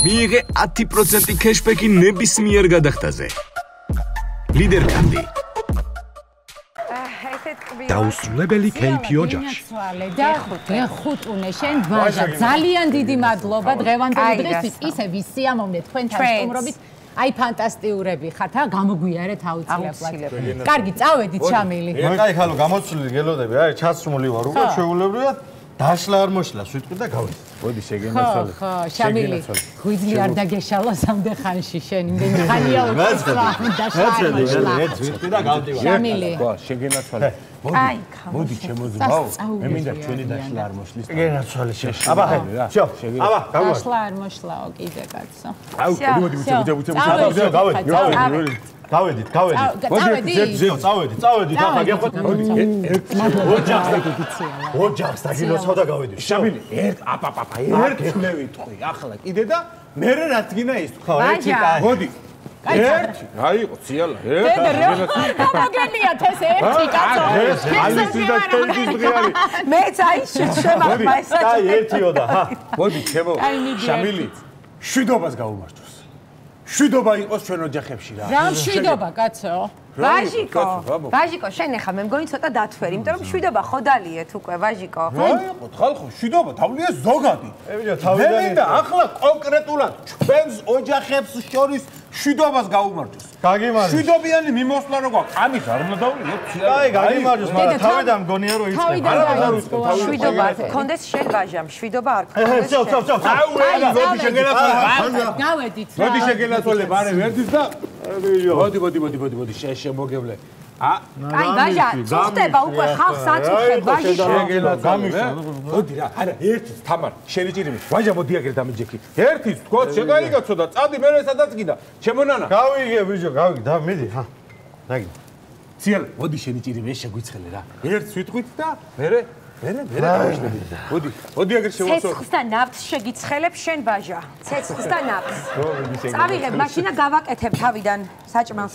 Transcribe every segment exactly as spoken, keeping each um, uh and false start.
მიიღე ათი პროცენტი cashback-ი ნებისმიერ გადახდაზე. ლიდერკარდი. დაუსრულებელი кейფი ოჯახში. ხუთუნე შენ ვაჟა ძალიან დიდი მადლობა დღევანდელი დღესთვის ისე ვისიამოვნე თქვენთან სტუმრობით. აი ფანტასტიურები ხართ, ა გამოგვიარეთ აუცილებლად. კარგი, წავედით შამილი. აი ხალო გამოცვლილი გელოდები, აი ჩაცმული ვარ, უკვე შეუულებრივად დაშლა არ მოშლა, სვიტყვი და გავიდე. მოდი შეგენაცვალე. ხო, შამილი. ღვიძლი არ დაგეშალა სამდე ხანში შენ, იმდენი ხანია უკვე. დაშლა არ მოშლა. სვიტყვი და გავდივარ. შამილი. ხო, შეგენაცვალე. აი, მოდი შემოძბაო. მე მინდა ჩვენი დაშლა არ მოშლის. შეგენაცვალე შენ. აბა, შო. აბა, გავარ. დაშლა არ მოშლაო კიდე კაცო. აუ, მოდი, მოდი, მოდი, მოდი, მოდი. გავედით, გავედით. გავედით, გავედით. წავედით. ზეო, წავედით, წავედით. ახლა გეხოთ. ოჯახს ოჯახს დაგილოცავ და გავედით. შამილი, ერთ აპაპაპა, ერთ მე ვიტყვი, ახლა კიდე და მე რა თქინა ის თქვა, ერთი კაცი. მოდი. ერთი, აიყო, ციალა, ერთი. მოგენიათ ეს ერთი კაცო. ალისი და სტეიჯის დღეარი. მეც აი შემახმა ეს. აი ერთიო და ჰა. მოდი, ჩემო. შამილი, შვიდობას გაუმართოს. შვიდობა იყოს ჩვენ ოჯახებში რა. რა შვიდობა კაცო? ვაჟიკო, ვაჟიკო, შენ ახლა მე მგონი ცოტა დათვერი, იმიტომ რომ შვიდობა ხოდალიეთ უკვე ვაჟიკო. აიყო, ხალხო, შვიდობა თავლია ზოგადი. ებიჯო, თავიდან. მე მინდა ახლა კონკრეტულად ჩვენს ოჯახებს შორის შვიდობას გაუმართოს. გაგიმარჯოს. შვიდობიანი მიმოსვლა რო გვაქვს, ამის არ უნდა დავლიო. აი, გაგიმარჯოს, მაგრამ თავიდან მგონია რომ იწყებ. შვიდობა კონდეს შენ ვაჟამ, შვიდობა არ კონდეს. ცო, ცო, ცო. აუ, მოდი შეგენაცვალე. გავედით. მოდი შეგენაცვალე, ბარე ვერდის და მოდი, მოდი, მოდი, მოდი, მოდი, შემოგევლე. ა, აი, ვაჟა, წუხდება უკვე ხალხს აწუხებ, ვაჟი შეგენაცვალე. მოდი რა, არა, ერთიც, თამარ, შენი ჭირიმი. ვაჟა, მოდი აგერ დამიჯექი. ერთიც, თქო, შეგაიგაცო და წადი მე სადაც გინდა. ჩემო ნანა. გავიგე, ბიჭო, გავიგე, და მიდი, ჰა. დაგი. ციელ, მოდი შენი ჭირიმი, ეს შეგვიცხელე რა. ერთს ვიტყვით და მერე მერე მერე გავიშლები. მოდი, მოდი აგერ შევასწორ. ცეცხლს და ნავთს შეგიცხელებ შენ ვაჟა. ცეცხლს და ნავთს. წავიღებ მაშინა გავაკეთებ თავიდან საჭმელს.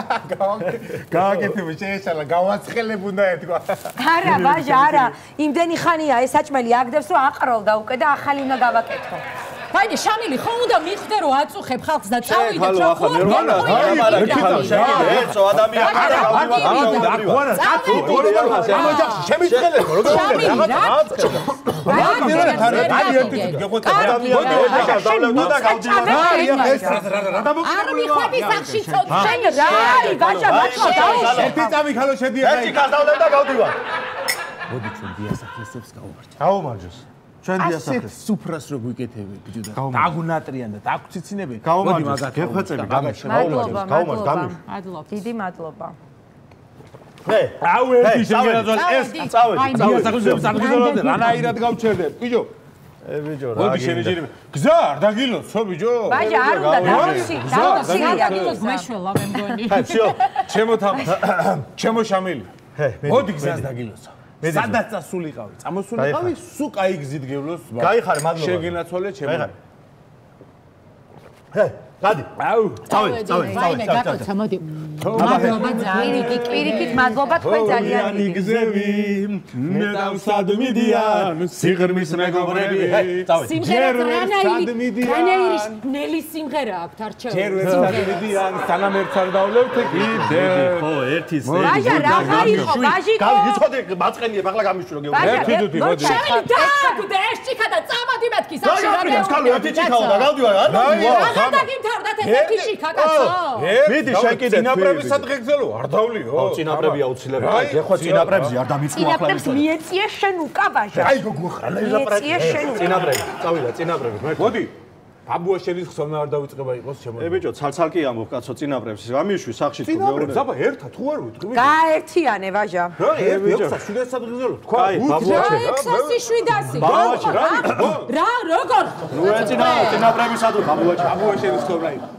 გავაკეთებ შეეშალა, გავაცხელებ უნდა ეთქვა. არა ვაჟა, არა. იმდენი ხანია ეს საჭმელი აგდებს რომ აყროლდა უკვე და ახალი უნდა გავაკეთო. ვაი, შამილი, ხო უნდა მიხვდე რომ აწუხებ ხალხს და წავიდე ხო ახლა მე რა არა კითხავ შეგიძლია ერთო ადამიანი და გავდივარ კაცო ორი ამ ოჯახში შემიწყელე როგორ რაღაც არ მიხვდი სახში ცოტა შენ რა არის ვაჟა მართლა დაუშვა ერთი წამი ხალო შედიახ ერთი გასავლებ და გავდივარ მოდი ჩვენ დიასახლისებს გავუმარჯოთ გავუმარჯოს ჩვენ დიასახლეს სუფრას რო გვიკეთები ბიჭო და დაგუნატრიან და დაგციცინებენ მოდი მაგათ გეხვეწები გამიშ მადლობა გავუმარჯოს მადლობა დიდი მადლობა ჰე აუ ერთი შეგენაცვალე ეს წავედი დიასახლისებს აღიზოლავდე რანაირად გავჩერდე ბიჭო ე ბიჭო რა მოდი შენი ჭირიმე გზა არ დაგილოცო ბიჭო ვაჟა არ უნდა დავუსი დავუსი დაგილოს მეშველა მე მგონი ჰე всё ჩემო თამაშ ჩემო შამილი ჰე მოდი გზას დაგილოცო სადაც წასულიყავი წამოსულიყავი სულ კაი გზით გევლოს გაიხარე მადლობა შეგენაცვალე ჩემო ჰე გადი აუ წავედი წავედი ვაიმე გაკოცა მოდი მადლობა ძალიან პირიქით მადლობა თქვენ ძალიან ორი გზები მე დავსად მიდიან სიღრმის მეგობრები სიმღერა რანაირი რანაირი ნელი სიმღერა აქვს არჩევ ჯერ ვერსად მიდიან სანამ ერთს არ დავლევთ კიდე ხო ერთის ვაჟა რაღა იყო ვაჟიკო გავიცოდი მაწყენია ახლა გამიშურო გეუბნები ერთი დუდი მოდი შენ დაგვიდე ეს ჭიქა და წამოდი მეთქი საჭი გაფრინავს ქალო ერთი ჭიქაო და გავდივარ არ რა დაგიმთავრდათ ეს ერთი ჭიქა კაცო მიდი შენ კიდე წინაპრების სადღეგრძელო არ დავლიო აუ წინაპრები აუცილებელი გეხვა წინაპრებზე არ დამიწყო ახლა წინაპრებს მიეწიე შენ უკა ვაჟა აი გოგო ხალა მიეწიე შენ წინაპრები წავიდა წინაპრები მოდი აბუა შენის ხსოვნა არ დავიწყება იყოს ჩემო ე ბიჭო ცალცალკი ამბობ კაცო წინაპრებს გამიშვი სახში თუ წინაპრებს აბა ერთად თუ არ ვიტყვი გაერთიანე ვაჟა რა ერთი ექვსა შვიდას სადღეგრძელო თქვა აი ბაბუაჩე ექვსასი შვიდასი ბაბუაჩე რა რა როგორ ნუ ეცინა წინაპრების ადო ბაბუაჩე აბუა შენის ხსოვნა იყო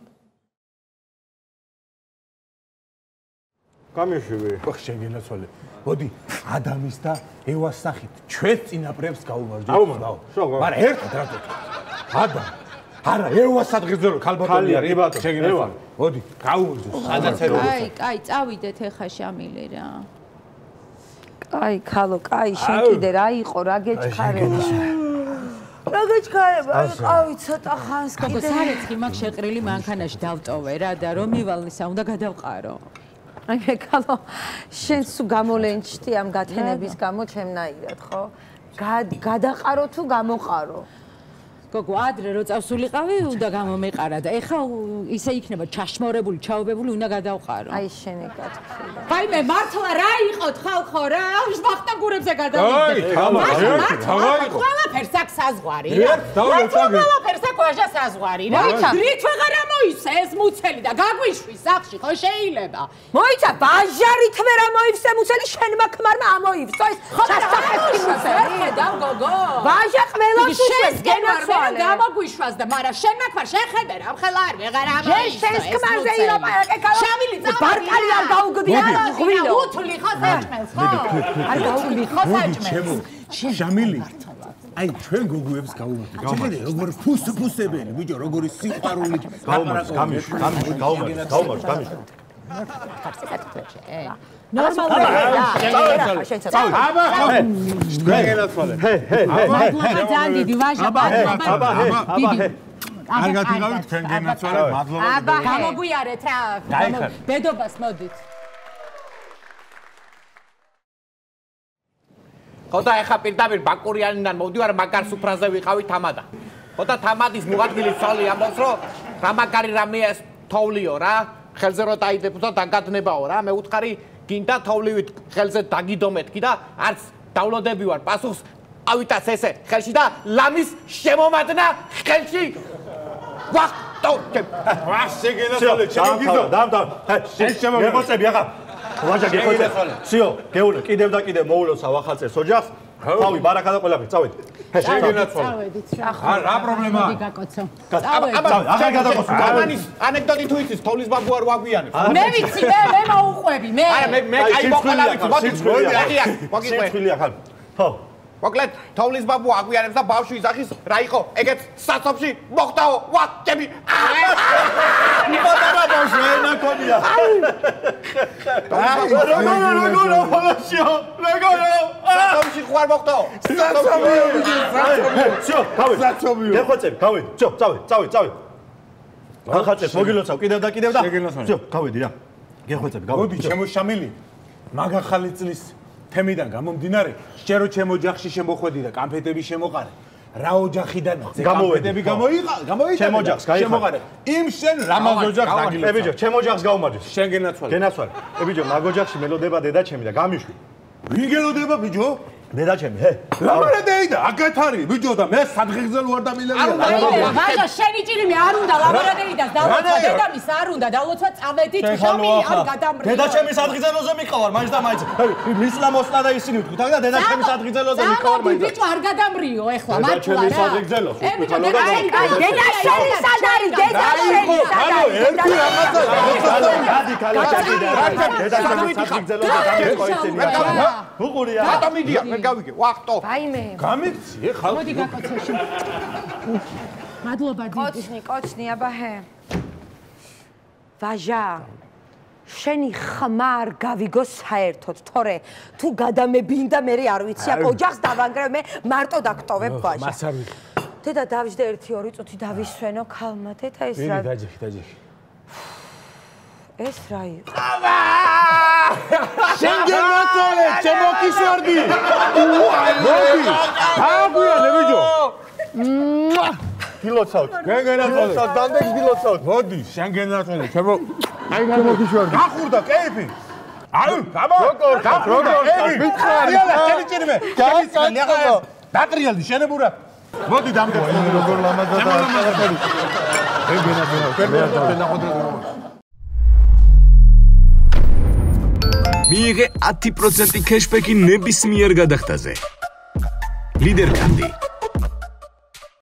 გამიშვი ხო შეგენაცვალე მოდი ადამის და ევას სახით ჩვენ წინაპრებს გაუმარჯვებთ მაგრამ ერთად რა თქვა ადამ არა ევას სადღეგრძელო ქალბატონი არის შეგენაცვალე მოდი გაუმარჯოს სადაც ერო აი კაი წავიდეთ ეხა შამილე რა კაი ქალო კაი შენ კიდე რა იყო რა გეჩქარე რა გაჩქარება? აი, ცოტა ხანს გოგო, სარეცხი მაგ შეყრილი მანქანაში დავტოვე რა და რომ მივალნისა უნდა გადავყარო. აი, მეკალო, შენ სულ გამოლენჩტი ამ გათენების გამო ჩემნაირად, ხო? გადაყარო თუ გამოყარო? გოგო, ადრე რო წავსულიყავი, უნდა გამომეყარა და ეხა ისე იქნება ჩაშმორებული, ჩაობებული, უნდა გადავყარო. აი, შენი გათქილდა. აი, მე მართლა რა იყოთ ხალხო რა? ვახტანგ გურებზე გადავიდე. აი, თამაში, თამაში. ყველაფერს აქ საზღვარი რა. ყველაფერს აქ ვაჟა საზღვარი რა. დრით ვეღარ ამოივსე ეს მუცელი და გაგვიშვის სახში, ხო შეიძლება? მოიცა, ვაჟარით ვერ ამოივსე მუცელი, შენმა ქმარმა ამოივსო ეს ჩასახეთი მუცელი. ხედავ გოგო. ვაჟა ყველას უშეს გენაცვალე. გამაგვიშვას და მარა შენ მაქვს შეხედე რა მხელა არ ვეღარ ამოივსო. შენს ქმარზე ილაპარაკე კალო. შამილი წავედი. ბარკალი არ გაუგდია რა ღვინო. უთლი ხო საჭმელს ხო? არ გაუგდი ხო საჭმელს. შამილი. აი ჩვენ გოგოებს გაუმართეთ. შეხედე როგორ ფუსფუსებელი, ბიჭო, როგორი სიყვარული გაუმართ, გამიშ, გამიშ, გაუმართ, გაუმართ, გამიშ. ნორმალურად რა. აბა, გეგენაცვალე. ჰე, ჰე, ჰე. მადლობა ძალიან დიდი ვაჟა. აბა, ჰე, აბა, ჰე, აბა, ჰე. კარგად იყავით თქვენ გენაცვალე, მადლობა. აბა, გამოგვიარეთ რა. ბედობას მოდით. ხოდა ეხა პირდაპირ ბაკურიანიდან მოვდივარ, მაგარ სუფრაზე ვიყავი თამადა. ხოდა თამადის მუღადგილის ცოლი ამბობს, რომ რა მაგარი რამეა ეს თოვლიო რა, ხელზე რო დაიდებო და დაგადნებაო რა, მე უთხარი გინდა თოვლივით ხელზე დაგიდო მეთქი და არც დავლოდები ვარ პასუხს ავიტას ესე ხელში და ლამის შემომადნა ხელში. ვახტო, რა შეგენაცვალე, შეგიგიზო. დამ, დამ. შენ შემოგეწები ახლა. ვაჟა გეხოცე. სიო, გეულე, კიდევ და კიდევ მოულოცავ ახალწელს ოჯახს. თავი ბარაკა და ყველაფერი, წავედი. შეგენაცვალე. წავედით რა. რა პრობლემაა? მოდი გაკოცო. აბა, აღარ გადაგოსო. გამანის ანეკდოტი თუ იცის, თოვლის ბაბუ არ ვაგვიანებ. მე ვიცი, მე მე მოუყვები, მე. არა, მე მე აი მოყლა ვიცი, მოდი, მოდი, მოდი. სიცხვილი ახალ. ხო. მოკლედ, თოვლის ბაბუ აგვიანებს და ბავშვი ისახის რა იყო? ეგეც საცობში მოხდაო, ვაკები. ნიკოტარა ბავშვი ენა ქონია. როგორ როგორ ფოლაშიო? როგორ? საცობში ხوار მოხდაო. სიო, გავი. გეხოცები, გავი. სიო, წავედი, წავედი, წავედი. ახალწელს მოგილოცავ კიდევ და კიდევ და. სიო, გავედი რა. გეხოცები, გავედი. მოდი, ჩემო შამილი. მაგ ახალი წლის თემიდან გამომდინარე, შერო ჩემო ოჯახში შემოხვედი და კანფეტები შემოყარე. რა ოჯახიდანაც კანფეტები გამოიყა, გამოიყა. ჩემ ოჯახს შემოყარე. იმ შენ რამაზ ოჯახს დაგილოცავ. ე ბიჭო, ჩემ ოჯახს გაუმარჯოს. შენ გენაცვალე. გენაცვალე. ე ბიჭო, მაგ ოჯახში მელოდება დედა ჩემი და გამიშვი. ვინ გელოდება ბიჭო? დედა ჩემი, ჰე. ლამარა დეიდა, აქეთ არის ბიჭო და მე სადღეგრძელ ვარ და მილევია. ვაჟა, შენი ჭირიმე არ უნდა ლაბორატორიიდან დალოცვა, დედამის არ უნდა დალოცვა, წავედით, შამილი არ გადამრიო. დედა ჩემი სადღეგრძელოზე მიყავარ, მაინც და მაინც. მისლა მოსნა და ისინი ვთქვით, და დედა ჩემი სადღეგრძელოზე მიყავარ მაინც. ბიჭო არ გადამრიო ეხლა, მართლა რა. დედა ჩემი სადღეგრძელოს, ვთქვით, აი, დედა შენი სად არის? დედა შენი სად არის? ერთი რაღაცა. გადი ქალა ჩადი და დედა ჩემი სადღეგრძელოზე გამიყო ისინი. უყურია. რატომ მიდია? მე გავიგე, ვახტო. ვაიმე. გამიცი, ეხლა. მოდი გაკოცო შენ. მადლობა დიდი. კოჩნი, კოჩნი, აბა ჰე. ვაჟა. შენი ხმა არ გავიგო საერთოდ, თორე თუ გადამებინდა მე არ ვიცი, აქ ოჯახს დავანგრევ, მე მარტო დაგტოვებ ვაჟა. მას არ ვიცი. დედა დავიჯდე ერთი ორი წუთი დავისვენო ქალმა, დედა ეს რა. ვინი დაჯიხი, დაჯიხი. ეს რა იყო? აბა! შენ გენაცვალე, ჩემო კისვარდი. მოდი. გააგვიანე ბიჭო. გილოცავთ. გენაცვალე. დანდეს გილოცავთ. მოდი, შენ გენაცვალე, ჩემო. აი ჩემო კისვარდი. გახურდა კეიფი. აი, გამო. როგორ? როგორ? მითხარი. იალა, შენი ჭირიმე. შენი ახლა დატრიალდი შენებურა. მოდი დამდგარ. როგორ ლამაზად დააწყალე. შენ გენაცვალე. გენაცვალე ნახოთ. მიიღე ათი პროცენტი ქეშბექი ნებისმიერ გადახდაზე. ლიდერ კანდი